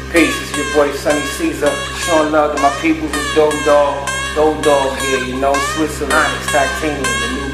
Peace, it's your boy Sonny Caesar, showing love to my people who Dope Dog here, you know, Switzerland, Onyx Titanium, the new